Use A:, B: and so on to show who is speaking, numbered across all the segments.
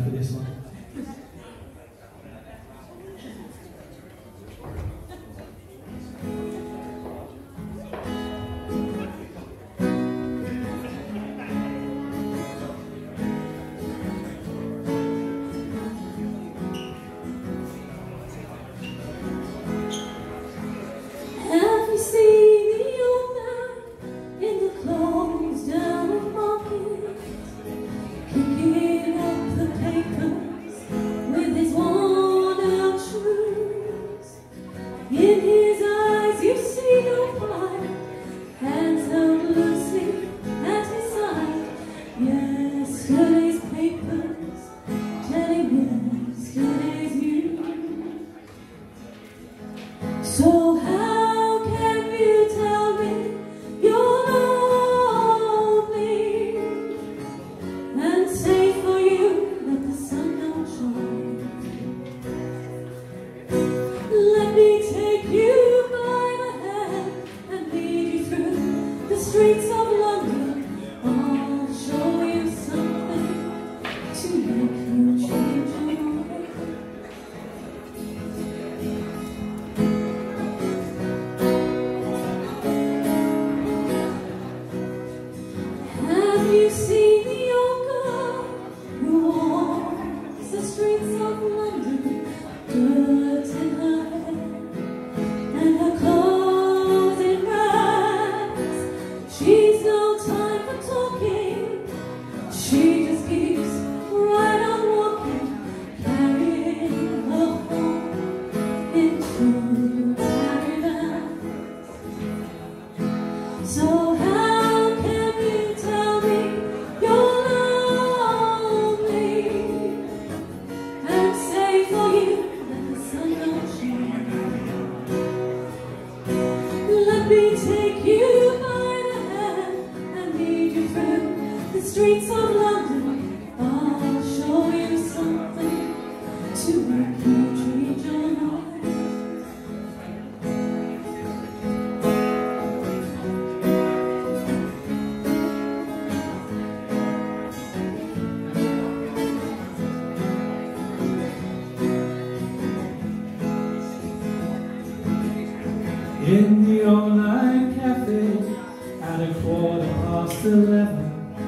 A: for this one.
B: Have you seen the old man in the closed down market, kicking up the papers with his worn out shoes? In his eyes you see no pride, hands held loosely at his side. Yesterday's papers telling yesterday's news. So how can you tell me you're lonely and say for you that the sun don't shine? Let me take you by the hand and lead you through the streets of London. I'll show you something to make you change your mind. Have you seen the old girl who walks the streets of London, dirt in her hair and her clothes in rags? She's no time for talking, she just keeps right on walking, carrying her home into caravan. So how can you tell me you're lonely and say for you that the sun don't shine? Let me take you by the hand and lead you through the streets of London. I'll show you something to make you change your mind.
A: In the online cafe at 11:15,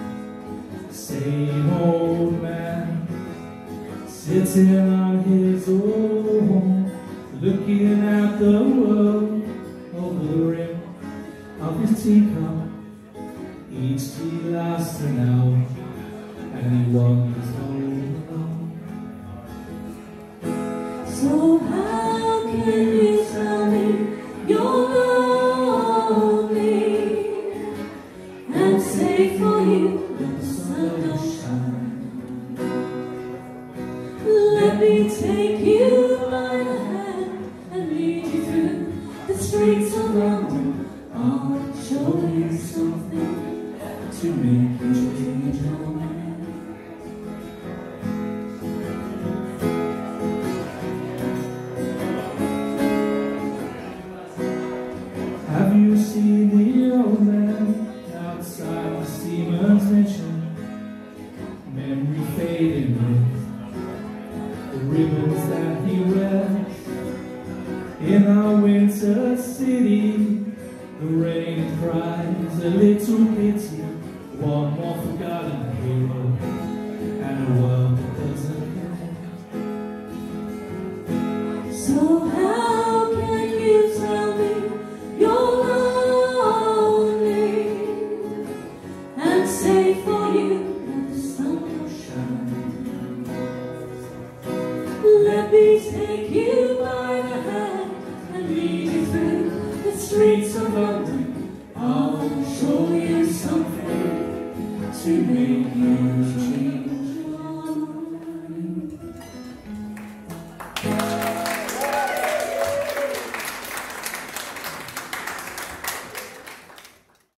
A: same old man sitting on his own, looking at the world over the rim of his teacup. Each tea lasts an hour and he wanders home alone.
B: So how can you tell me you're lonely and say for you that the sun don't shine? Let me take you by the hand and lead you through the streets of London. I'll show you something to make you change your mind.
A: Have you seen the old man outside the Seaman's Mission? Memory fading with the ribbons that he wears. In our winter city, the rain cries a little pity, one more forgotten hero, and a world that doesn't care.
B: So how can you tell me you're lonely and say for you that the sun will shine? Let me take you by the hand and lead you through the streets of London. I'll show you something to make you